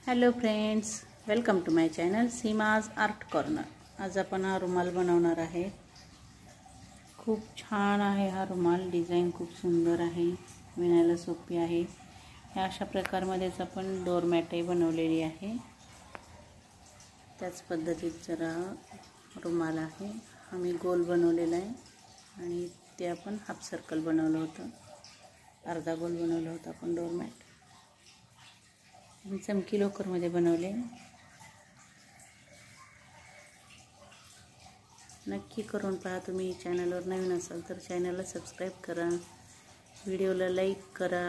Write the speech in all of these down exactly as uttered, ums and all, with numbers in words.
Hello friends, welcome to my channel Seema's art corner. आज आपण हा रुमाल बनवणार आहे। खूप छान आहे हा रुमाल, डिझाइन खूप सुंदर आहे, विणायला सोपी आहे। ह्या अशा प्रकारमध्येच आपण डोरमॅटही बनवलेली आहे। त्याच पद्धतीत जरा रुमाल आहे, आम्ही गोल बनवलेला आहे आणि ते आपण हाफ सर्कल बनवलं होतं, अर्धा गोल बनवलं होतं आपण डोरमॅट। मी चमकी लोकरमध्ये बनवले। नक्की करून पहा। तुम्ही चॅनलवर नवीन असाल तर चॅनलला सबस्क्राइब करा, व्हिडिओला लाईक करा।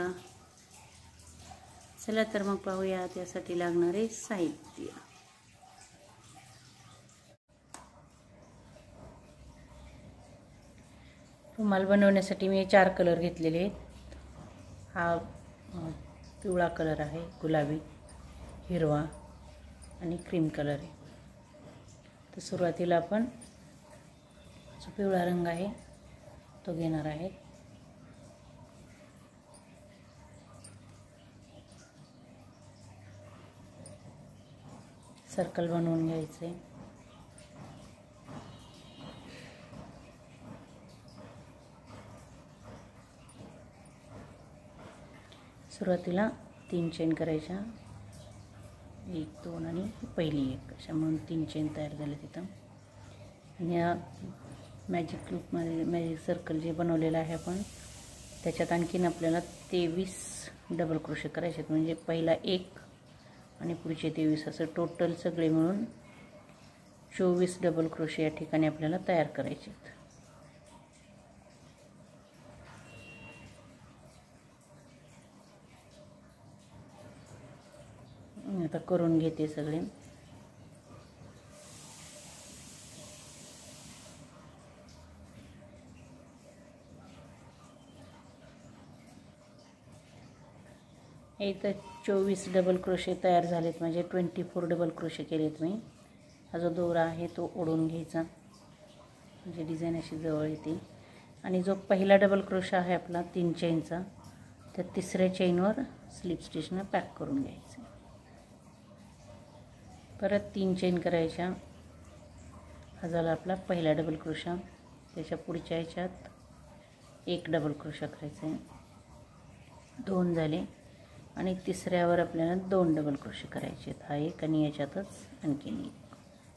चला तर मग पाहूया त्यासाठी लागणारे साहित्य। रुमाल बनवण्यासाठी मी चार कलर घेतलेले आहेत। हा पिवळा कलर आहे, गुलाबी, हिरवा आणि क्रीम कलर आहे। तर सुरुवातीला आपण जो पिवळा रंग आहे तो घेणार आहे। सर्कल बनवून घ्यायचे। सुरुवातीला तीन चेन करायच्या, एक दोन आणि पहिली एक, अशा म्हणून तीन चेन तयार झाले तिथं। आणि या मॅजिक लूपमध्ये मॅजिक सर्कल जे बनवलेलं आहे आपण, त्याच्यात आणखीन आपल्याला तेवीस डबल क्रोशे करायचे आहेत। म्हणजे पहिला एक आणि पुढचे तेवीस, असं टोटल सगळे मिळून चोवीस डबल क्रोशे या ठिकाणी आपल्याला तयार करायचे आहेत। आता करून घेते सगळे। इथं चोवीस डबल क्रोशे तयार झालेत, म्हणजे ट्वेंटी फोर डबल क्रोशे केलेत मी। हा जो दोरा आहे तो ओढून घ्यायचा, म्हणजे डिझाईन अशी जवळ येते। आणि जो पहिला डबल क्रोशा आहे आपला तीन चेनचा, त्या तिसऱ्या चेनवर स्लिप स्टिचनं पॅक करून घ्यायचं। परत तीन चेन करायच्या। हा झाला आपला पहिला डबल क्रोशा। त्याच्या पुढच्या ह्याच्यात एक डबल क्रोशा करायचा आहे, दोन झाले। आणि तिसऱ्यावर आपल्याला दोन डबल क्रोशे करायचे आहेत, हा एक आणि याच्यातच आणखीन एक।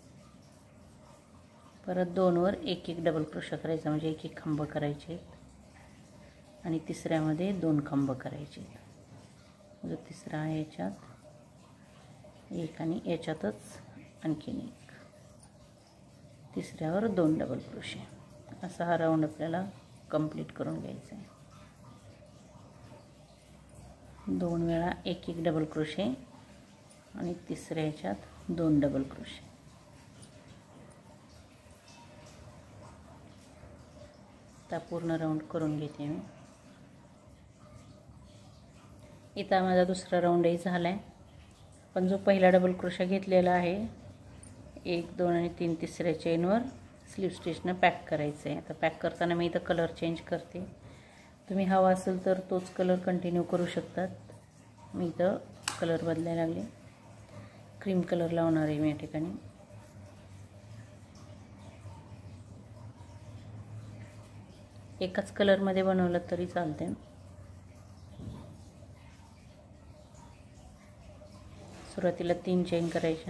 परत दोनवर एक एक डबल क्रोशा करायचा, म्हणजे एक एक खांब करायचे आहेत। आणि तिसऱ्यामध्ये दोन खांब करायचे आहेत। जो तिसरा आहे याच्यात एक आणि याच्यातच आणखीन एक, तिसऱ्यावर दोन डबल क्रोशे। असा हा राऊंड आपल्याला कंप्लीट करून घ्यायचा आहे। दोन वेळा एक एक डबल क्रोशे आणि तिसऱ्या ह्याच्यात दोन डबल क्रोशे। आता पूर्ण राऊंड करून घेते मी। इथं माझा दुसरा राऊंडही झाला आहे, पण जो पहिला डबल क्रोशा घेतलेला आहे, एक दोन आणि तीन तिसऱ्या चेनवर स्लिप स्टिचनं पॅक करायचं आहे। आता पॅक करताना मी इथं कलर चेंज करते, तुम्ही हवा असेल तर तोच कलर कंटिन्यू करू शकतात। मी इथं कलर बदलायला लागले, क्रीम कलर लावणार आहे मी या ठिकाणी। एकाच कलरमध्ये बनवलं तरी चालते। सुरुवातीला तीन चेन करायच्या।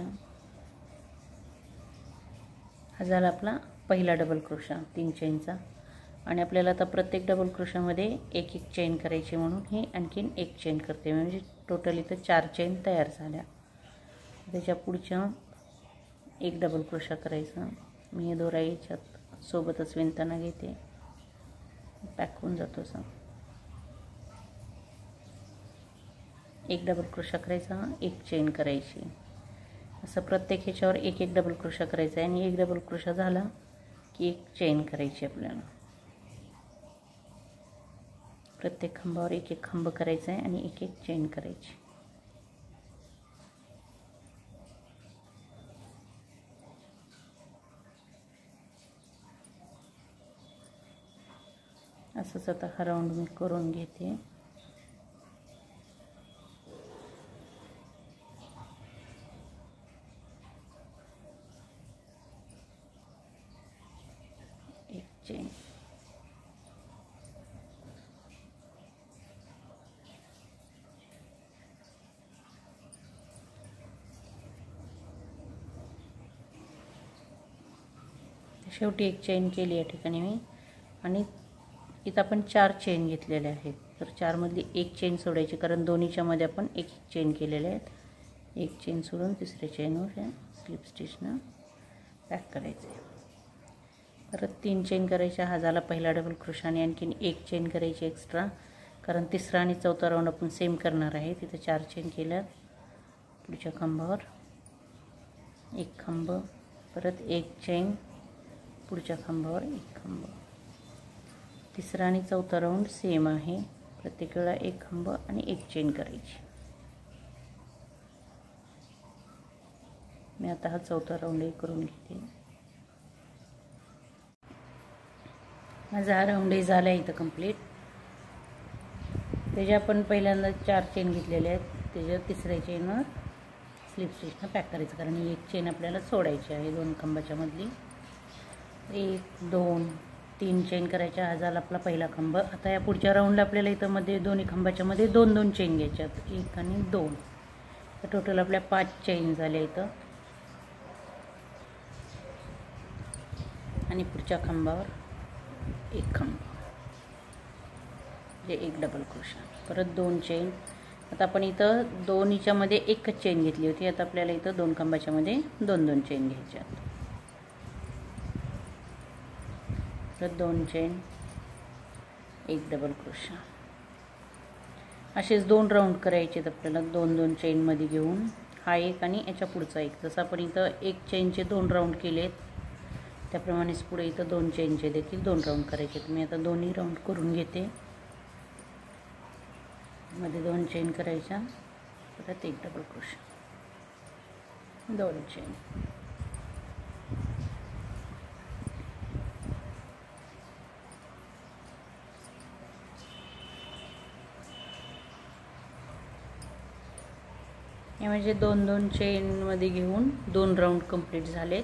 हा झाला आपला पहिला डबल क्रोशा तीन चेनचा। आणि आपल्याला आता प्रत्येक डबल क्रोशामध्ये एक एक चेन करायची, म्हणून ही आणखीन एक चेन करते, म्हणजे टोटल इथं चार चेन तयार झाल्या। त्याच्या पुढच्या एक डबल क्रोशा करायचा। मी दोरा याच्यात सोबतच विणताना घेते, पॅक होऊन जातो असं। एक डबल क्रोशा करायचा, एक चेन करायची, असं प्रत्येक ह्याच्यावर एक एक डबल क्रोशा करायचा आहे। आणि एक डबल क्रोशा झाला की एक चेन करायची आपल्याला। प्रत्येक खांबावर एक एक खांब करायचा आहे आणि एक एक चेन करायची। असंच आता हा राऊंड मी करून घेते। शेवटी एक चेन केली या ठिकाणी मी, आणि इथं आपण चार चेन घेतलेले आहेत. तर चारमधली एक चेन सोडायची, कारण दोन्हीच्या मध्ये आपण एक एक चेन केलेले आहेत. एक चेन सोडून तिसऱ्या चेनवर या स्लिप स्टिचनं पॅक करायचं आहे. परत तीन चेन करायच्या. हा झाला पहिला डबल क्रोशा, आणि आणखीन एक चेन करायची एक्स्ट्रा, कारण तिसरा आणि चौथा राऊंड आपण सेम करणार आहे. तिथं चार चेन केल्यात. पुढच्या खांबावर एक खांब, परत एक चेन, पुढच्या खांबावर एक खांब. तिसरा आणि चौथा राऊंड सेम आहे. प्रत्येक वेळा एक खांब आणि एक चेन करायची. मी आता हा चौथा राऊंडही करून घेते. माझा हा राऊंडही झाला आहे इथं कंप्लीट. त्याच्या आपण पहिल्यांदा चार चेन घेतलेले आहेत. त्याच्या तिसऱ्या चेनवर स्लिप स्टिचनं पॅक करायचं, कारण एक चेन आपल्याला सोडायची आहे दोन खांबाच्या मधली. एक दोन तीन चेन करायच्या. हा झाला आपला पहिला खांब. आता या पुढच्या राऊंडला आपल्याला इथं मध्ये दोन्ही खांबाच्या मध्ये दोन दोन चेन घ्यायच्यात, एक आणि दोन. तर टोटल आपल्या पाच चेन झाल्या इथं. आणि पुढच्या खांबावर एक खांब, म्हणजे एक डबल क्रोशा, परत दोन चेन. आता आपण इथं दोन्हीच्या मध्ये एकच चेन घेतली होती. आता आपल्याला इथं दोन खांबाच्या मध्ये दोन दोन चेन घ्यायच्यात. परत दोन चेन, एक डबल क्रोशा. असेच दोन राऊंड करायचे आहेत आपल्याला, दोन दोन चेनमध्ये घेऊन. हा एक आणि याच्या पुढचा एक. जसं आपण इथं एक चेनचे दोन राऊंड केलेत, त्याप्रमाणेच पुढे इथं दोन चेनचे देखील दोन राऊंड करायचे. मी आता दोन्ही राऊंड करून घेते. मध्ये दोन चेन करायच्या, परत एक डबल क्रोशा, दोन चेन. हे म्हणजे दोन दोन चेनमध्ये घेऊन दोन राऊंड कंप्लीट झालेत.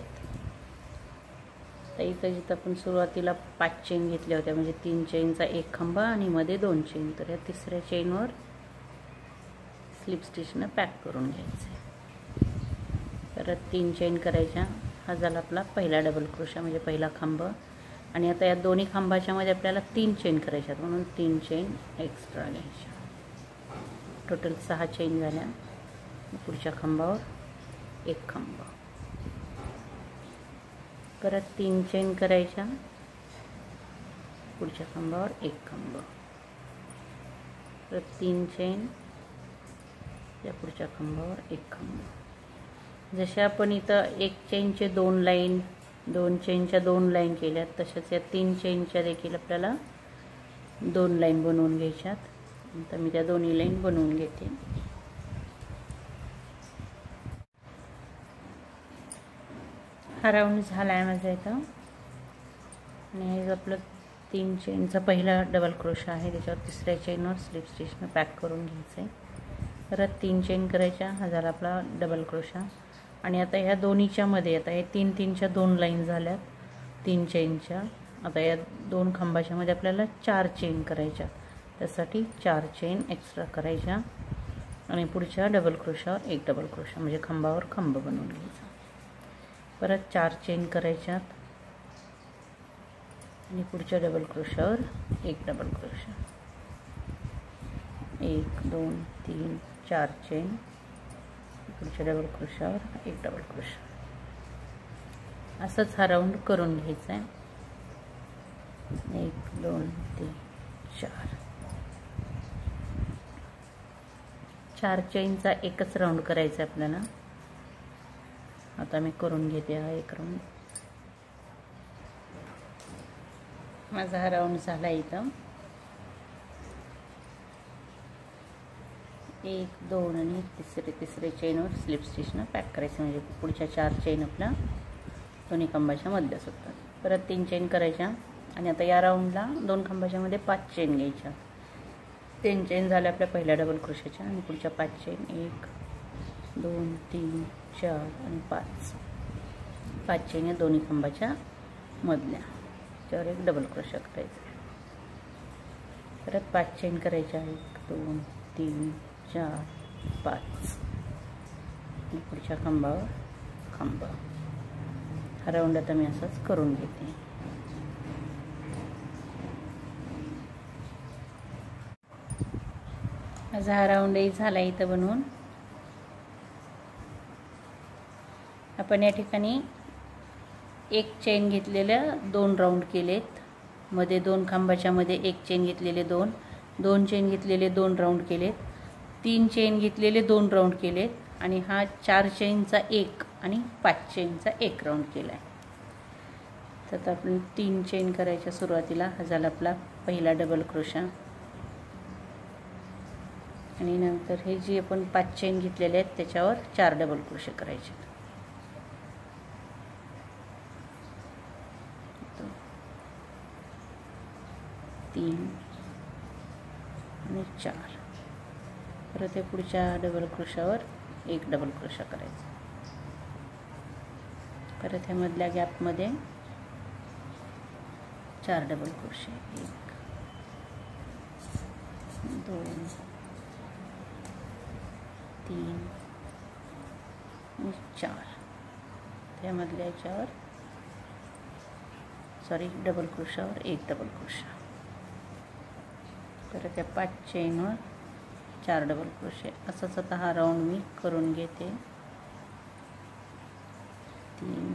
तर इथं जिथं आपण सुरुवातीला पाच चेन घेतल्या होत्या, म्हणजे तीन चेनचा एक खांबा आणि मध्ये दोन चेन, तर या तिसऱ्या चेनवर स्लिप स्टिचनं पॅक करून घ्यायचं. परत तीन चेन करायच्या. हा झाला आपला पहिला डबल क्रोशा, म्हणजे पहिला खांब. आणि आता या दोन्ही खांबाच्या मध्ये आपल्याला तीन चेन करायच्यात, म्हणून तीन चेन एक्स्ट्रा घ्यायच्या. टोटल सहा चेन झाल्या. पुढच्या खांबावर एक खांब, परत तीन चेन करायच्या. पुढच्या खांबावर एक खांब, परत तीन चेन, या पुढच्या खांबावर एक खांब. जसे आपण इथं एक चेनचे दोन लाईन, दोन चेनच्या दोन लाईन केल्यात, तशाच या तीन चेनच्या देखील आपल्याला दोन लाईन बनवून घ्यायच्यात. आता मी त्या दोन्ही लाईन बनवून घेते. हा राऊंड झाला आहे माझा इथं. आणि हे आपलं तीन चेनचा पहिला डबल क्रोशा आहे, त्याच्यावर तिसऱ्या चेनवर स्लिप स्टिचनं पॅक करून घ्यायचं आहे. परत तीन चेन करायच्या. हा झाला आपला डबल क्रोशा. आणि आता ह्या दोन्हीच्या मध्ये आता हे तीन तीनच्या दोन लाईन झाल्यात तीन चेनच्या. आता या दोन खांबाच्या मध्ये आपल्याला चार चेन करायच्या, त्यासाठी चार चेन एक्स्ट्रा करायच्या. आणि पुढच्या डबल क्रोशावर एक डबल क्रोशा, म्हणजे खांबावर खांब बनवून घ्यायचा. परत चार चेन करायच्यात, आणि पुढच्या डबल क्रोशावर एक डबल क्रोशा. एक दोन तीन चार चेन, पुढच्या डबल क्रोशावर एक डबल क्रोशा. असंच हा राऊंड करून घ्यायचा आहे. एक दोन तीन चार. चार चेनचा एकच राऊंड करायचा आपल्याला. आता मी करून घेते हा एक राऊंड. माझा हा राऊंड झाला इथं. एक दोन आणि तिसरे तिसरे चेनवर स्लिप स्टिचनं पॅक करायचं, म्हणजे पुढच्या चार चेन आपल्या दोन्ही खांबाच्या मध्ये असतात. परत तीन चेन करायच्या. आणि आता या राऊंडला दोन खांबाच्या मध्ये पाच चेन घ्यायच्या. तीन चेन झाल्या आपल्या पहिल्या डबल क्रोशाच्या, आणि पुढच्या पाच चेन एक दोन तीन चार आणि पाच. पाच चेन या दोन्ही खांबाच्या मधल्या, त्यावर एक डबल क्रोशा करायचा. परत पाच चेन करायच्या. एक दोन तीन चार पाच. आणि पुढच्या खांबावर खांब. हा राऊंड आता मी असाच करून घेते. माझा हा राऊंडही झाला इथं बनवून. आपण या ठिकाणी एक चेन घेतलेलं दोन राऊंड केलेत. मध्ये दोन खांबाच्या मध्ये एक चेन घेतलेले दोन, दोन चेन घेतलेले दोन राऊंड केलेत, तीन चेन घेतलेले दोन राऊंड केलेत आणि हा चार चेनचा एक आणि पाच चेनचा एक राऊंड केला आहे. तर आपण तीन चेन करायच्या सुरुवातीला. हा झाला आपला पहिला डबल क्रोशा आणि नंतर हे जी आपण पाच चेन घेतलेले आहेत त्याच्यावर चार डबल क्रोशे करायचे. तीन आणि चार. परत या पुढच्या डबल क्रोशावर एक डबल क्रोशा करायचा. परत ह्या मधल्या गॅपमध्ये चार डबल क्रोशे, एक दोन तीन आणि चार. त्यामधल्या याच्यावर सॉरी डबल क्रोशावर एक डबल क्रोशा. परत त्या पाच चेनवर चार डबल क्रोशे. असंच आता हा राऊंड मी करून घेते. तीन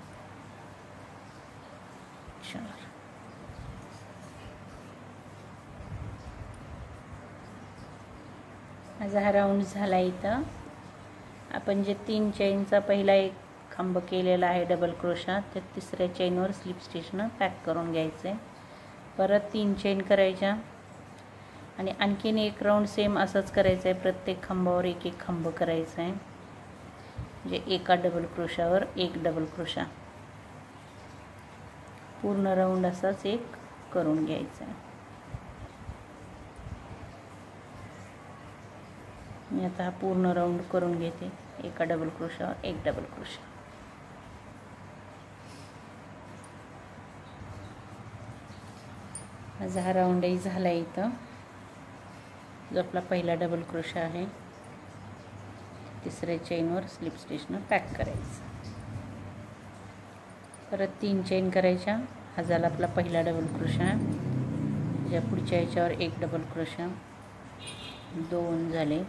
चार. माझा हा राऊंड झाला. इथं आपण जे तीन चेनचा पहिला एक खांब केलेला आहे डबल क्रोशा, त्या तिसऱ्या चेनवर स्लिप स्टिचनं पॅक करून घ्यायचं आहे. परत तीन चेन करायच्या आणि आणखीन एक राऊंड सेम असंच करायचं आहे. प्रत्येक खांबावर एक एक खांब करायचा आहे. म्हणजे एका डबल क्रोशावर एक डबल क्रोशा. पूर्ण राऊंड असाच एक करून घ्यायचा आहे. मी आता हा पूर्ण राऊंड करून घेते. एका डबल क्रोशावर एक डबल क्रोशा. माझा हा राऊंडही झाला. इथं जो आपला पहिला डबल क्रोशा आहे तिसऱ्या चेनवर स्लिप स्टिचनं पॅक करायचं. परत तीन चेन करायच्या. हा झाला आपला पहिला डबल क्रोशा. ज्या पुढच्या याच्यावर एक डबल क्रोशा, दोन झाले,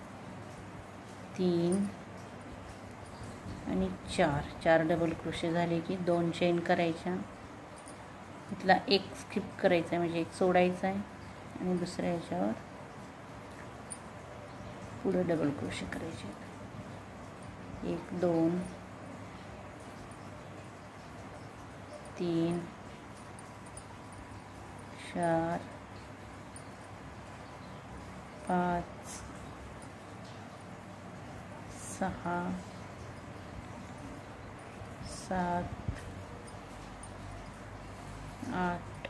तीन आणि चार. चार डबल क्रोशे झाले की दोन चेन करायच्या. इथला एक स्किप करायचा आहे म्हणजे एक सोडायचा आहे आणि दुसऱ्या याच्यावर पुढे डबल क्रोशे करायचे. एक दोन तीन चार पाच सहा सात आठ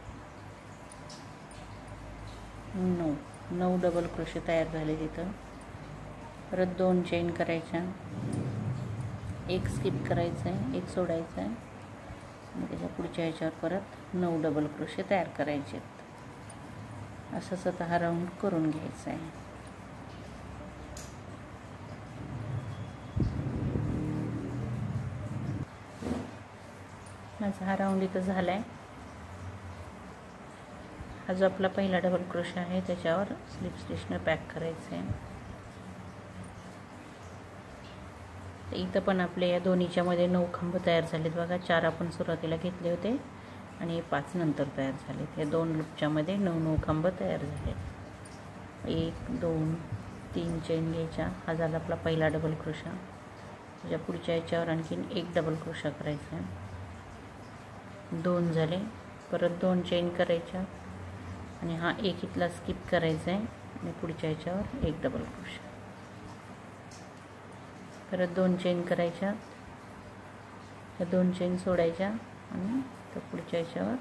नऊ. नऊ डबल क्रोशे तयार झाले तिथं. परत दोन चेन करायच्या, एक स्किप करायचं आहे, एक सोडायचं आहे आणि त्याच्या पुढच्या ह्याच्यावर परत नऊ डबल क्रोशे तयार करायचे आहेत. असंच आता हा राऊंड करून घ्यायचा आहे. माझा हा राऊंड इथं झाला आहे. हा जो आपला पहिला डबल क्रोशा आहे त्याच्यावर स्लिप स्टिचनं पॅक करायचं आहे. इथं पण आपले या दोन्हीच्या मध्ये नऊ खांब तयार झालेत बघा. चार आपण सुरुवातीला घेतले होते आणि पाच नंतर तयार झालेत. या दोन लूपच्या मध्ये नऊ नऊ खांब तयार झाले. एक दोन तीन चेन घ्यायच्या. हा झाला आपला पहिला डबल क्रोशा. त्याच्या पुढच्या याच्यावर आणखीन एक डबल क्रोशा करायचा आहे. दोन झाले. परत दोन चेन करायच्या आणि हा एक इथला स्किप करायचा आहे आणि पुढच्या याच्यावर एक डबल क्रोशा. परत दोन चेन करायच्या, त्या दोन चेन सोडायच्या आणि त्या पुढच्या याच्यावर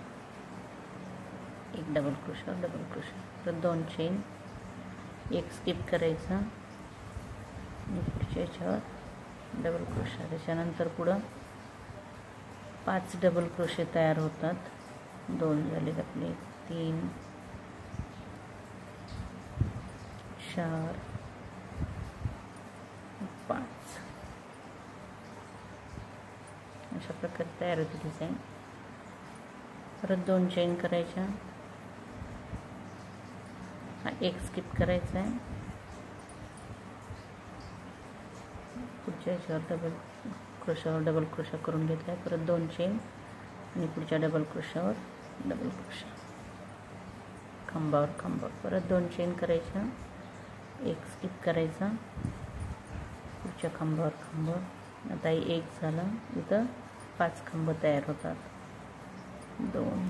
एक डबल क्रोशा डबल क्रोशा. परत दोन चेन, एक स्किप करायचा आणि पुढच्या याच्यावर डबल क्रोशा. त्याच्यानंतर पुढं पाच डबल क्रोशे तयार होतात. दोन झाले आपले, तीन चार पाच. अशा प्रकारे तयार होते डिझाईन. परत दोन चेन करायच्या. हा एक स्किप करायचा आहे. पुढच्या याच्यावर डबल क्रोशावर डबल क्रोशा करून घेतला आहे. परत दोन चेन आणि पुढच्या डबल क्रोशावर डबल क्रोशा, खांबावर खांबावर. परत दोन चेन करायच्या. एक स्किप करायचा. पुढच्या खांबावर खांबावर. आता एक झाला. इथं पाच खांब तयार होतात. दोन,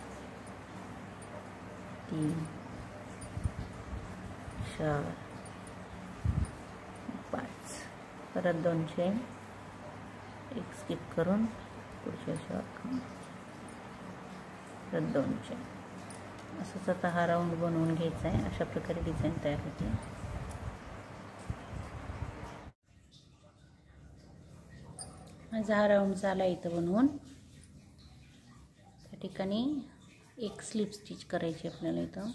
तीन, चार, पाच. परत दोन चेन, एक स्किप करून पुढच्या याच्यावर खांब, परत दोन चेन. असंच आता हा राऊंड बनवून घ्यायचा आहे. अशा प्रकारे डिझाईन तयार होते. माझा हा राऊंड झाला इथं बनवून. त्या ठिकाणी एक स्लिप स्टिच करायची आपल्याला. इथं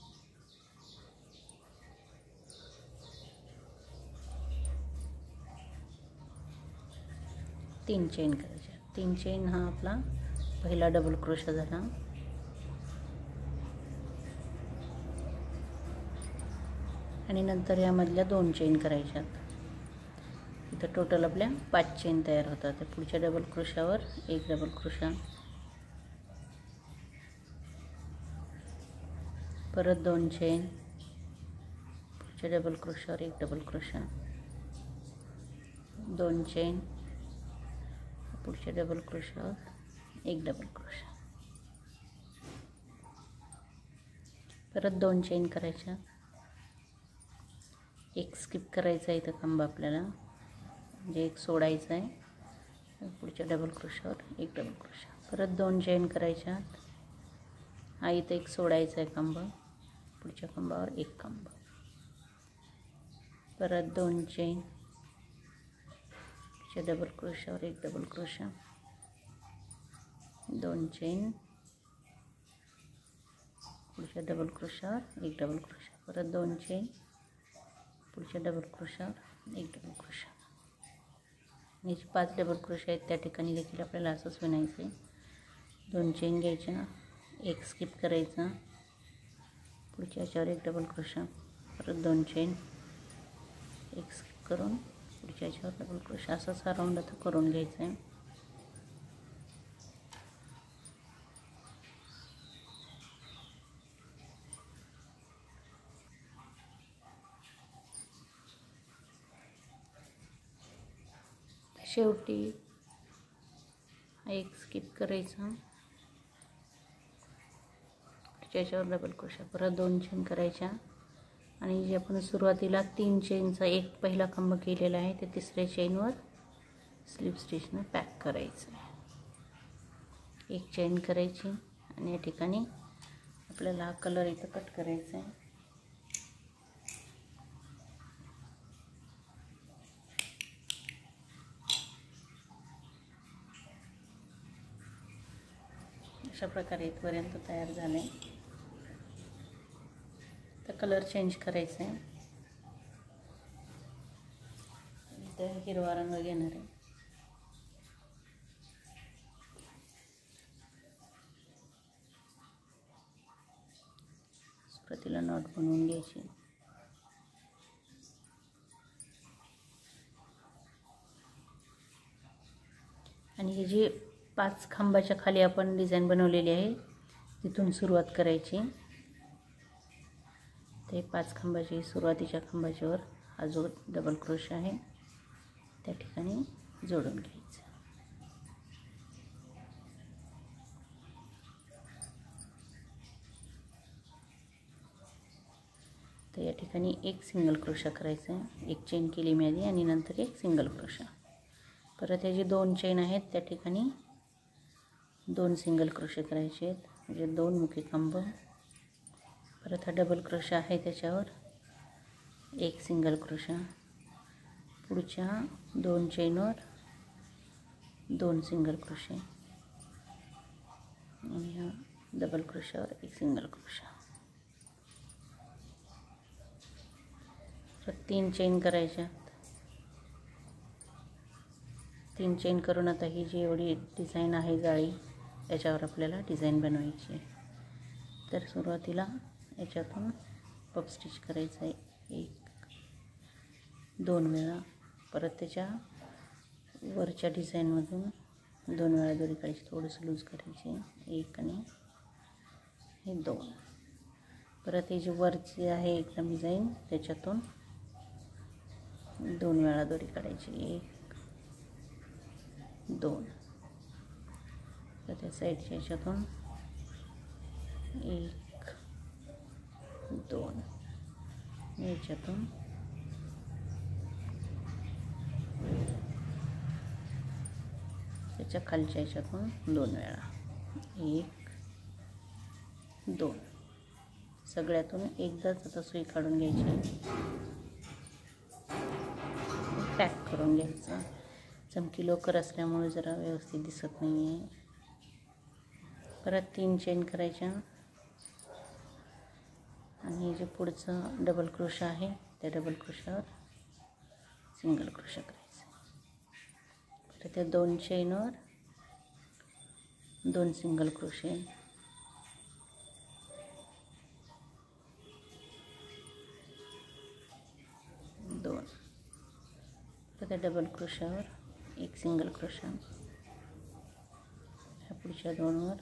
तीन चेन करायच्या. तीन चेन हा आपला पहिला डबल क्रोशा झाला. आणि नंतर यामधल्या दोन चेन करायच्यात. इथं टोटल आपल्या पाच चेन तयार होतात. पुढच्या डबल क्रोशावर एक डबल क्रोशा, परत दोन चेन, पुढच्या डबल क्रोशावर एक डबल क्रोशा, दोन चेन, पुढच्या डबल क्रोशावर एक डबल क्रोशा, परत दोन चेन करायच्या. एक स्किप करायचा आहे इथं खांब आपल्याला, म्हणजे एक सोडायचं आहे. पुढच्या डबल क्रोशावर एक डबल क्रोशा, परत दोन चेन करायच्या. हा इथं एक सोडायचा आहे खांब, पुढच्या खांबावर एक खांब, परत दोन चेन, पुढच्या डबल क्रोशावर एक डबल क्रोशा, दोन चेन, पुढच्या डबल क्रोशावर एक डबल क्रोशा, परत दोन चेन, पुढच्या डबल क्रोशावर एक डबल क्रोशा. आणि जे पाच डबल क्रोशा आहेत त्या ठिकाणी देखील आपल्याला असंच विणायचं आहे. दोन चेन घ्यायच्या, एक स्किप करायचा, पुढच्या याच्यावर एक डबल क्रोशा, परत दोन चेन, एक स्किप करून पुढच्या याच्यावर डबल क्रोशा. असाच हा राऊंड आता करून घ्यायचा आहे. शेवटी एक स्किप करायचा, त्याच्यावर डबल क्रोशा, परत दोन चेन करायच्या. आणि जे आपण सुरुवातीला तीन चेनचा एक पहिला खांब केलेला आहे ते तिसऱ्या चेनवर स्लिप स्टिचनं पॅक करायचं. एक चेन करायची आणि या ठिकाणी आपल्याला हा कलर इथं कट करायचा आहे. अशा प्रकारे इथपर्यंत तयार झाले. तर कलर चेंज करायचा आहे. इथं हिरवा रंग घेणार आहे. सुरुवातीला नॉट बनवून घ्यायची. आणि हे जे पाच खांबाच्या खाली आपण डिझाईन बनवलेली आहे तिथून सुरुवात करायची. ते पाच खांबाची सुरुवातीच्या खांबाच्यावर हा जो डबल क्रोशा आहे त्या ठिकाणी जोडून घ्यायचं. तर या ठिकाणी एक सिंगल क्रोशा करायचा आहे. एक चेन केली मी आधी आणि नंतर एक सिंगल क्रोशा. परत हे जे दोन चेन आहेत त्या ठिकाणी दोन सिंगल क्रोशे करायचे आहेत, म्हणजे दोन मुखी खांब. परत हा डबल क्रोशा आहे त्याच्यावर एक सिंगल क्रोशा, पुढच्या दोन चेनवर दोन सिंगल क्रोशे आणि हा डबल क्रोशावर एक सिंगल क्रोशा. परत तीन चेन करायच्या. तीन तीन चेन करून आता ही जी एवढी डिझाईन आहे जाळी याच्यावर आपल्याला डिझाईन बनवायची आहे. तर सुरुवातीला याच्यातून पफ स्टिच करायचं आहे एक दोन वेळा. परत त्याच्या वरच्या डिझाईनमधून दोन वेळा दोरी काढायची, थोडंसं लूज करायची एक आणि हे दोन. परत हे जे वरची आहे एकदम डिझाईन त्याच्यातून दोन वेळा दोरी काढायची एक दोन. तर त्या साईडच्या याच्यातून एक दोन, याच्यातून त्याच्या खालच्या याच्यातून दोन वेळा एक दोन. सगळ्यातून एकदाच आता सुई काढून घ्यायची, पॅक करून घ्यायचं. चमकी लोकर असल्यामुळे जरा व्यवस्थित दिसत नाही आहे. परत तीन चेन करायच्या आणि जे पुढचं डबल क्रोशा आहे त्या डबल क्रोशावर सिंगल क्रोशा करायचं. परत त्या दोन चेनवर दोन सिंगल क्रोशे, दोन. तर त्या डबल क्रोशावर एक सिंगल क्रोशा, ह्या पुढच्या दोनवर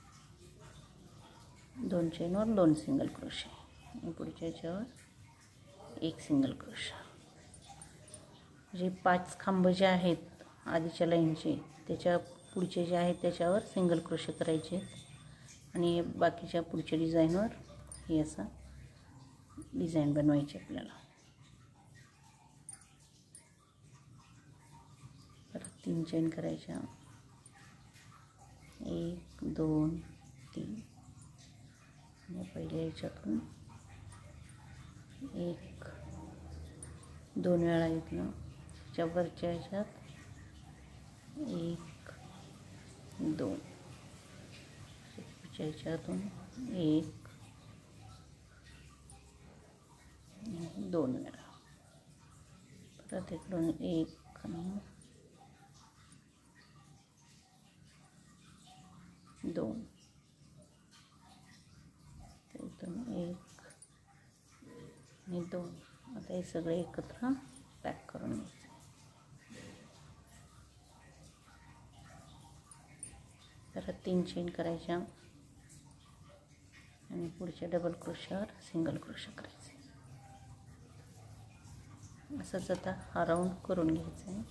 दोन चेनवर दोन सिंगल क्रोशे आणि पुढच्या याच्यावर एक सिंगल क्रोशा. जे पाच खांब जे आहेत आधीच्या लाईनचे त्याच्या पुढचे जे आहेत त्याच्यावर सिंगल क्रोशे करायचे आणि बाकीच्या पुढच्या डिझाईनवर हे असा डिझाईन बनवायची आपल्याला. परत तीन चेन करायच्या एक दोन तीन आणि पहिल्या याच्यातून एक दोन वेळा इथनं त्याच्या वरच्या ह्याच्यात एक दोन, पुढच्या ह्याच्यातून एक दोन वेळा. परत इकडून एक आणि दोन, इथून एक आणि दोन. आता हे सगळे एकत्र पॅक करून घ्यायचे. परत तीन चेन करायच्या आणि पुढच्या डबल क्रोशावर सिंगल क्रोशा करायचे. असंच आता हा राऊंड करून घ्यायचा आहे.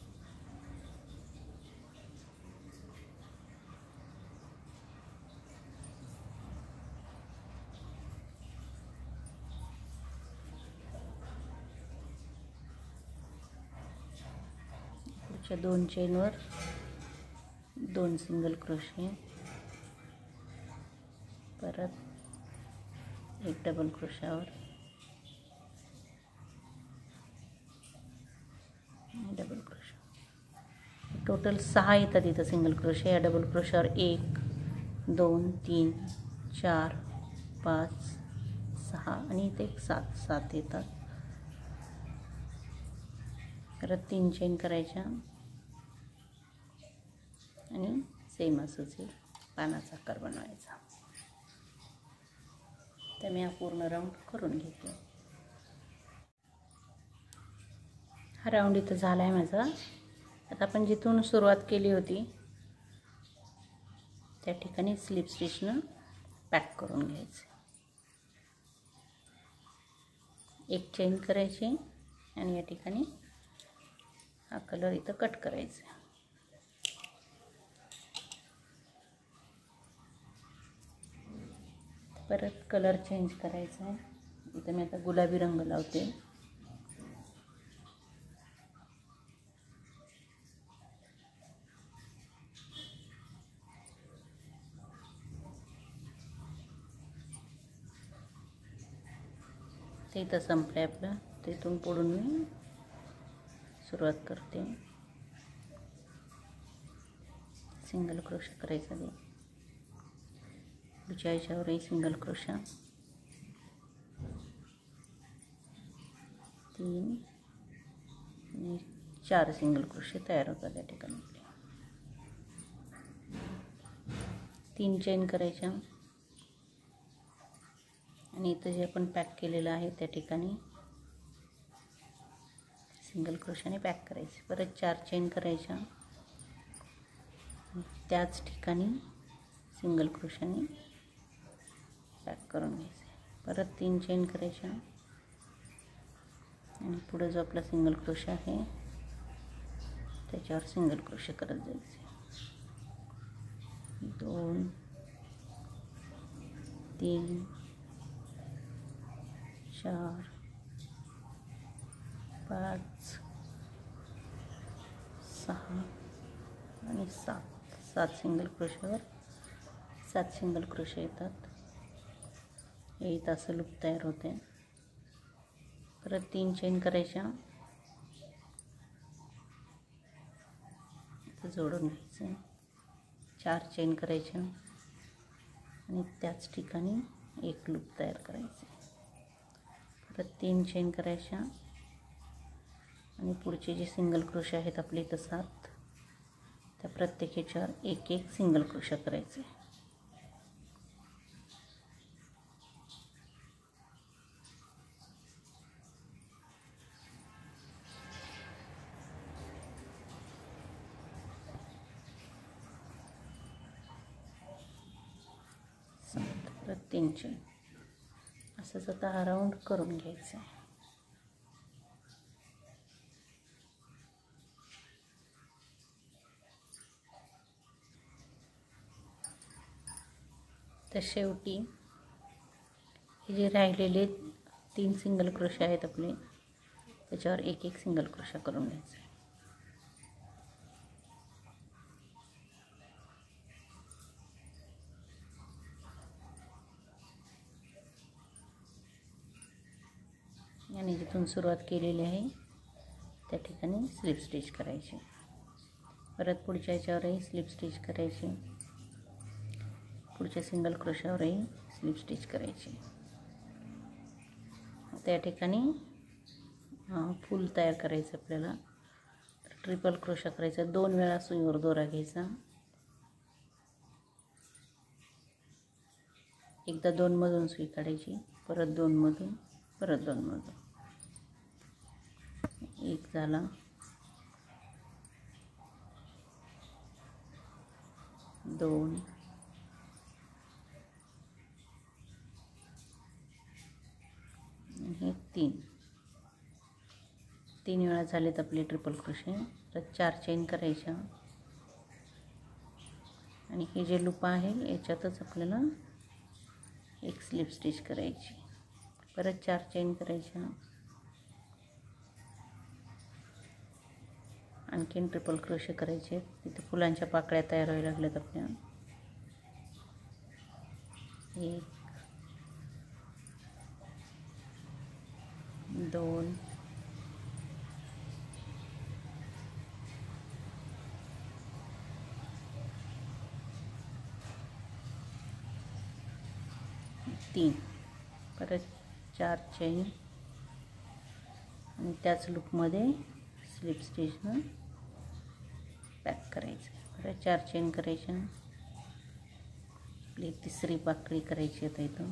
पुढच्या दोन चेनवर दोन सिंगल क्रोशे, परत एक डबल क्रोशावर डबल क्रोशा. टोटल सहा येतात इथं सिंगल क्रोशे. या डबल क्रोशावर एक दोन तीन चार पाच सहा आणि इथे एक सात सात येतात. परत तीन चेन करायच्या आणि सेम असंच हे पानाचा आकार बनवायचा. तर मी हा पूर्ण राऊंड करून घेते. हा राऊंड इथं झाला आहे माझा. आता आपण जिथून सुरुवात केली होती त्या ठिकाणी स्लिप स्टिचनं पॅक करून घ्यायचे. एक चेन करायची आणि या ठिकाणी हा कलर इथं कट करायचा. परत कलर चेंज करायचा आहे. इथं मी आता गुलाबी रंग लावते. ते इथं संपलं आहे आपलं. तिथून पुढून मी सुरुवात करते. सिंगल क्रोशा करायचा ते पुढच्या याच्यावरही सिंगल क्रोशा, तीन आणि चार सिंगल क्रोशे तयार होतात त्या ठिकाणी. तीन चेन करायच्या आणि इथं जे आपण पॅक केलेलं आहे त्या ठिकाणी सिंगल क्रोशाने पॅक करायचे. परत चार चेन करायच्या, त्याच ठिकाणी सिंगल क्रोशाने पॅक करून घ्यायचे. परत तीन चेन करायच्या आणि पुढे जो आपला सिंगल क्रोशा आहे त्याच्यावर सिंगल क्रोशे करत जायचे. दोन, तीन, चार, पाच, सहा आणि सात. सात सिंगल क्रोशावर सात सिंगल क्रोशे येतात. हे इथं असं लूप तयार होते. परत तीन चेन करायच्या, इथं जोडून घ्यायचं. चार चेन करायच्या आणि त्याच ठिकाणी एक लूप तयार करायचे. परत तीन चेन करायच्या आणि पुढचे जे सिंगल क्रोशे आहेत आपले इथं सात, त्या प्रत्येक ह्याच्यावर एक एक सिंगल क्रोशा करायचे. सात, परत तीन चेन, असंच आता हा राऊंड करून घ्यायचा आहे. तर शेवटी हे जे राहिलेले तीन सिंगल क्रोशे आहेत आपले त्याच्यावर एक एक सिंगल क्रोशा करून घ्यायचा. आणि जिथून सुरुवात केलेली आहे त्या ठिकाणी स्लिप स्टिच करायची. परत पुढच्या ह्याच्यावरही स्लिप स्टिच करायची. पुढच्या सिंगल क्रोशावरही स्लिप स्टिच करायची. त्या ठिकाणी फूल तयार करायचं आपल्याला. तर ट्रिपल क्रोशा करायचा. दोन वेळा सुईवर दोरा घ्यायचा. एकदा दोन मधून सुई काढायची, परत दोन मधून, परत दोन मधून. एक झाला, दोन, हे तीन. तीन वेळा झालेत आपले ट्रिपल क्रोशे. तर चार चेन करायच्या आणि हे जे लूप आहे याच्यातच आपल्याला एक स्लिप स्टिच करायची. परत चार चेन करायच्या, आणखीन ट्रिपल क्रोशे करायचे. तिथे फुलांच्या पाकळ्या तयार व्हायला लागल्यात आपल्या. एक, दोन, तीन. परत चार चेन आणि त्याच लूपमध्ये स्लिप स्टिचनं पॅक करायचं. परत चार चेन करायच्या. आपली तिसरी पाकळी करायची आता इथं.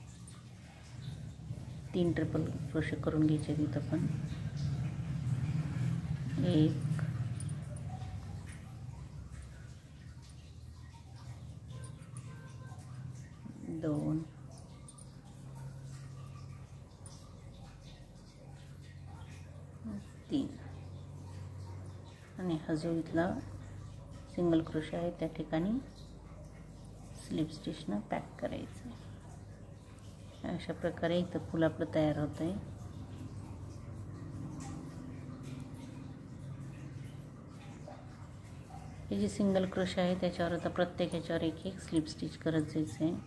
तीन ट्रिपल क्रोशे करून घ्यायचे तिथं पण. एक, दोन, तीन. आणि हा जो इथला सिंगल क्रोशा आहे त्या ठिकाणी स्लिप स्टिचनं पॅक करायचं. अशा प्रकारे इथं फूल आपलं तयार होतं आहे. हे जे सिंगल क्रोशा आहे त्याच्यावर आता प्रत्येक ह्याच्यावर एक एक स्लिप स्टिच करत जायचं आहे.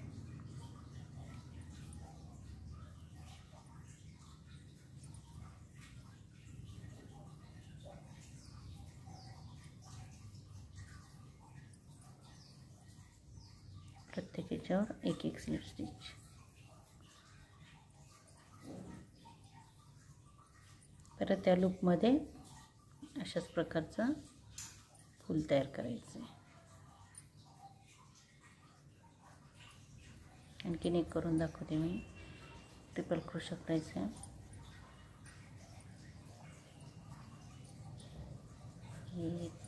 प्रत्येक ह्याच्यावर एक एक स्लिप स्टिच. परत त्या लूपमध्ये अशाच प्रकारचा फूल तयार करायचं आहे. आणखीन एक करून दाखवते मी. ट्रिपल क्रोशा करायचं आहे. एक,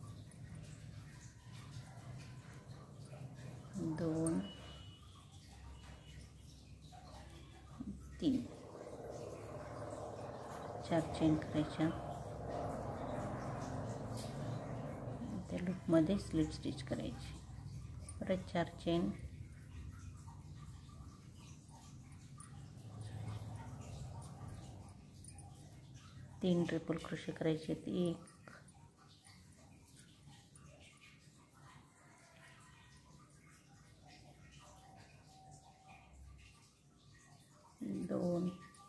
दोन, तीन, चार चेन करायच्या. त्या लूपमध्ये स्लिप स्टिच करायची. परत चार चेन, तीन ट्रिपल क्रोशे करायचे. एक, दोन,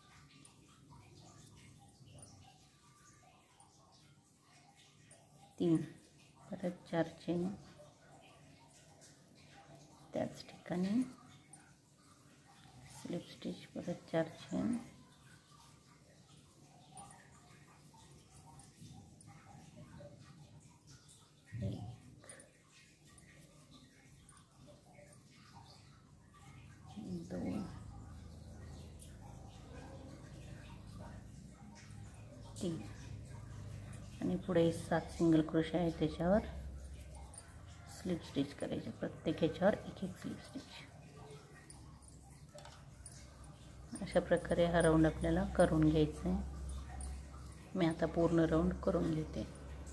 तीन, परत चार चेन त्याच ठिकाणी स्लिप स्टिच. परत चार चेन, दोन, तीन आणि पुढे सात सिंगल क्रोशे आहे त्याच्यावर स्लिप स्टिच करायचे. प्रत्येक ह्याच्यावर एक एक स्लिप स्टिच. अशा प्रकारे हा राऊंड आपल्याला करून घ्यायचा आहे. मी आता पूर्ण राऊंड करून घेते.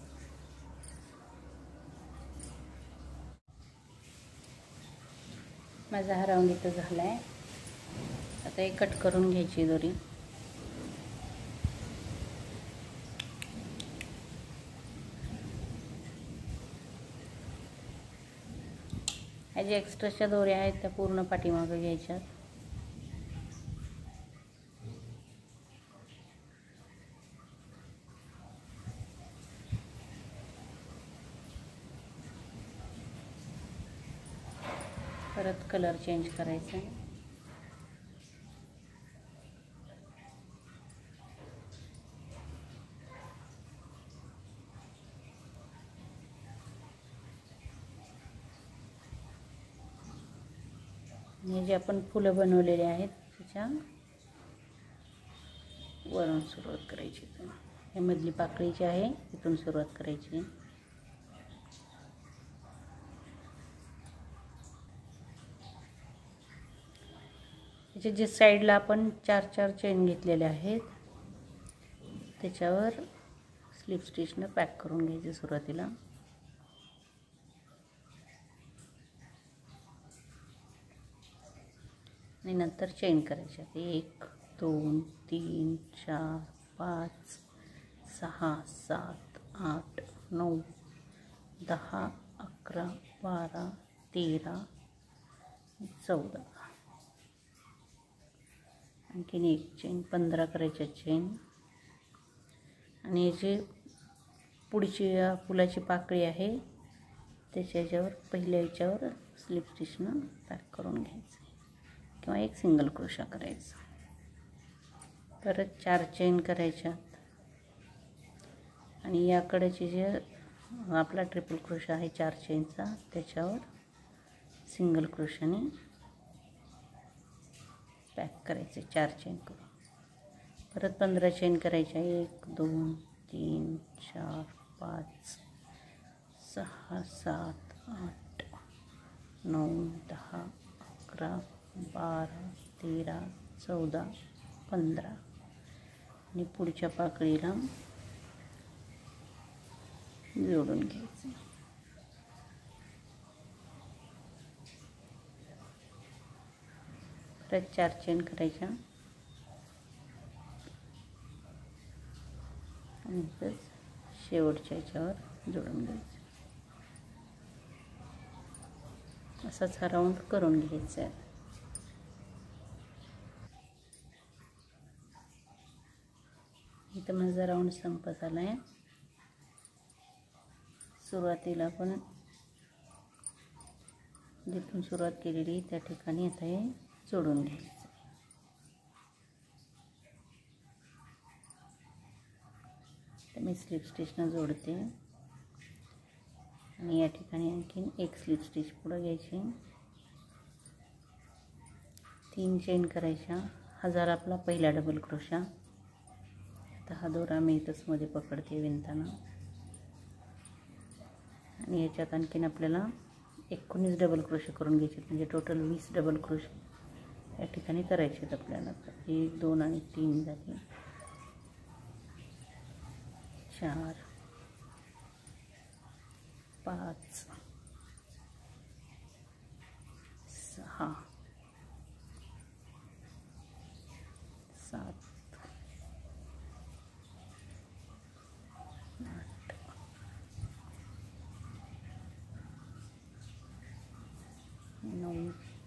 माझा हा राऊंड इथं झाला आहे. आता एक कट करून घ्यायची दोरी. ह्या ज्या एक्स्ट्राच्या दोऱ्या आहेत त्या पूर्ण पाठीमागं घ्यायच्यात. परत कलर चेंज करायचा आहे. हे जे आपण फुलं बनवलेले आहेत त्याच्या वरून सुरुवात करायची. हे मधली पाकळी जी आहे तिथून सुरुवात करायची. त्याच्या जे साईडला आपण चार चार चेन घेतलेले आहेत त्याच्यावर स्लिप स्टिचनं पॅक करून घ्यायचे सुरुवातीला. आणि नंतर चेन करायच्या. एक, दोन, तीन, चार, पाच, सहा, सात, आठ, नऊ, दहा, अकरा, बारा, तेरा, चौदा. आणखीन एक चेन, पंधरा करायच्या चेन. आणि हे जे पुढची फुलाची पाकळी आहे त्याच्या ह्याच्यावर पहिल्या ह्याच्यावर स्लिप स्टिचनं पॅक करून घ्यायचं किंवा एक सिंगल क्रोशा करायचा. परत चार चेन करायच्या. आणि याकडचे जे आपला ट्रिपल क्रोशा आहे चार चेनचा त्याच्यावर सिंगल क्रोशाने पॅक करायचे चार चेन करून. परत पंधरा चेन करायच्या. एक, दोन, तीन, चार, पाच, सहा, सात, आठ, नऊ, दहा, अकरा, बारा, तेरा, चौदा, पंधरा. आणि पुढच्या पाकळीला जोडून घ्यायचं. परत चार चेन करायच्या. आणि शेवटच्या याच्यावर जोडून घ्यायचं. असाच हा राऊंड करून घ्यायचा आहे. इथं माझा राऊंड संपत आला आहे. सुरुवातीला आपण जिथून सुरुवात केलेली त्या ठिकाणी आता हे जोडून घ्यायचं. तर मी स्लिप स्टिचनं जोडते. आणि या ठिकाणी आणखीन एक स्लिप स्टिच पुढं घ्यायची. तीन चेन करायच्या, हजार आपला पहिला डबल क्रोशा. आता हा दोरा मी इथंच मध्ये पकडते विणताना, आणि याच्यात आणखीन आपल्याला एकोणीस डबल क्रोशे करून घ्यायचे, म्हणजे टोटल वीस डबल क्रोशे या ठिकाणी करायचे आहेत आपल्याला. एक दोन आणि तीन झाले, चार पाच सहा सात आठ नऊ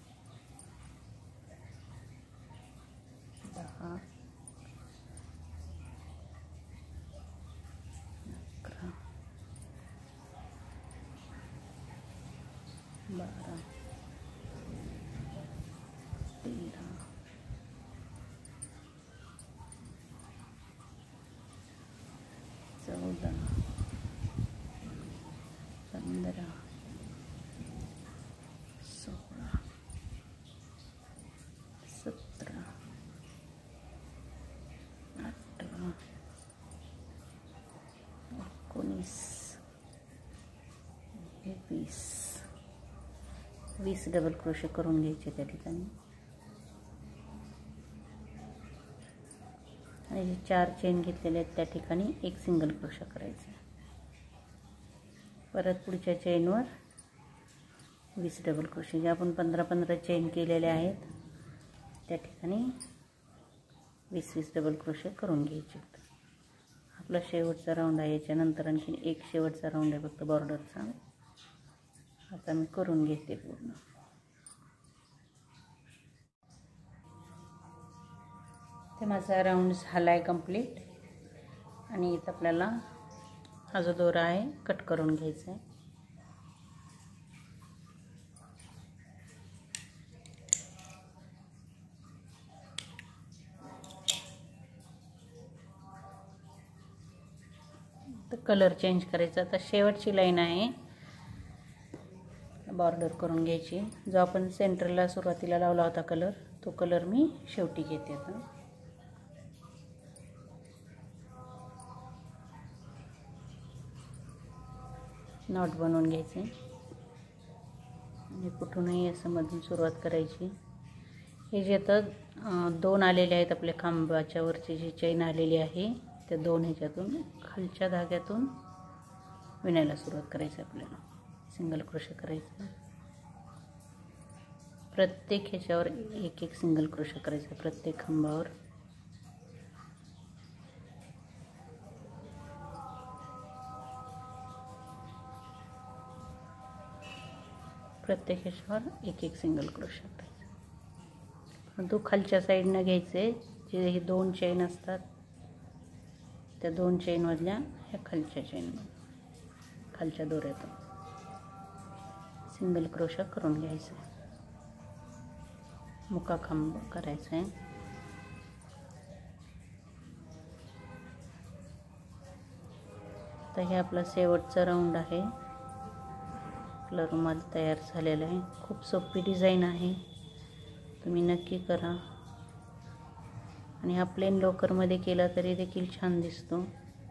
दहा अकरा बारा तेरा चौदा पंधरा सोळा सतरा अठरा एकोणीस वीस वीस डबल क्रोशे करून घ्यायचे त्या ठिकाणी. आणि जे चार चेन घेतलेले आहेत त्या ठिकाणी एक सिंगल क्रोशा करायचा. परत पुढच्या चेनवर वीस डबल क्रोशे, जे आपण पंधरा पंधरा चेन केलेले आहेत त्या ठिकाणी वीस वीस डबल क्रोशे करून घ्यायचे. आपला शेवटचा राऊंड आहे, याच्यानंतर आणखीन एक शेवटचा राऊंड आहे फक्त बॉर्डरचा. आता मी करून घेते पूर्ण. ते माझा राऊंड झाला आहे कंप्लीट, आणि इथं आपल्याला हा जो दोरा आहे कट करून घ्यायचा आहे. तर कलर चेंज करायचा. आता शेवटची लाईन आहे बॉर्डर करून घ्यायची. जो आपण सेंटरला सुरुवातीला लावला होता कलर, तो कलर मी शेवटी घेते. आता नॉट बनवून घ्यायचे, आणि कुठूनही असं मधून सुरुवात करायची. हे जे आता दोन आलेले आहेत आपल्या खांबाच्या वरची जी चैन आलेली आहे, त्या दोन ह्याच्यातून खालच्या धाग्यातून विणायला सुरुवात करायची. आपल्याला सिंगल क्रोशे करायचं. प्रत्येक ह्याच्यावर एक एक सिंगल क्रोशे करायचं, प्रत्येक खांबावर. प्रत्येक ह्याच्यावर एक एक सिंगल क्रोशे करायचं. परंतु खालच्या साईडनं घ्यायचे, जे हे दोन चेन असतात त्या दोन चेनमधल्या ह्या खालच्या चेनमध्ये खालच्या दोऱ्यातून सिंगल क्रोशा करून घ्यायचं. मुका खांब करायचा आहे. तर हे आपला शेवटचा राऊंड आहे. आपला रुमाल तयार झालेला आहे. खूप सोपी डिझाईन आहे, तुम्ही नक्की करा. आणि हा प्लेन लोकरमध्ये केला तरी देखील छान दिसतो.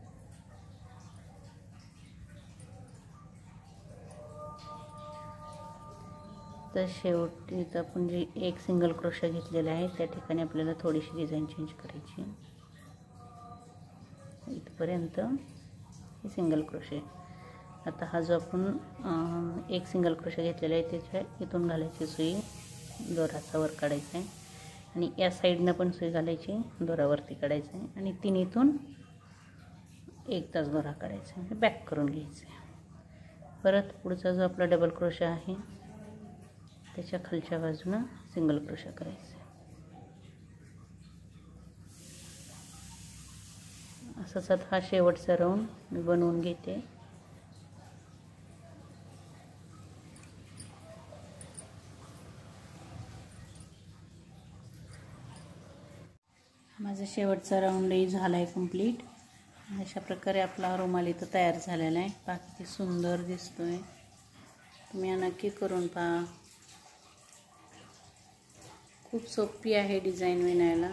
तर शेवटी इथं आपण जी एक सिंगल क्रोशा घेतलेला आहे त्या ठिकाणी आपल्याला थोडीशी डिझाईन चेंज करायची. इथपर्यंत हे सिंगल क्रोशे. आता हा जो आपण एक सिंगल क्रोशा घेतलेला आहे त्याच्या इथून घालायची सुई, दोराचा वर काढायचा आहे, आणि या साईडनं पण सुई घालायची, दोरावरती काढायचं आहे, आणि तिन्हीतून एक तास दोरा काढायचा आहे, बॅक करून घ्यायचं आहे. परत पुढचा जो आपला डबल क्रोशा आहे त्याच्या खालच्या बाजूनं सिंगल क्रोशा करायचा. असंच आता हा शेवटचा राऊंड मी बनवून घेते. माझा शेवटचा राऊंडही झाला आहे कंप्लीट. अशा प्रकारे आपला रुमाल इथं तयार झालेला आहे. पहा किती सुंदर दिसतोय. तुम्ही नक्की करून पहा. खूप सोपी आहे डिझाईन विणायला.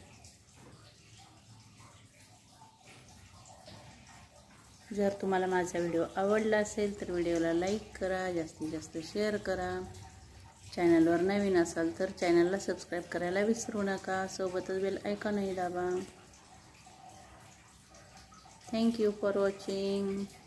जर तुम्हाला माझा व्हिडिओ आवडला असेल तर व्हिडिओला लाईक करा, जास्तीत जास्त शेअर करा. चॅनलवर नवीन असाल तर चॅनलला सबस्क्राईब करायला विसरू नका. सोबतच बेल आयकॉनही दाबा. Thank you for watching.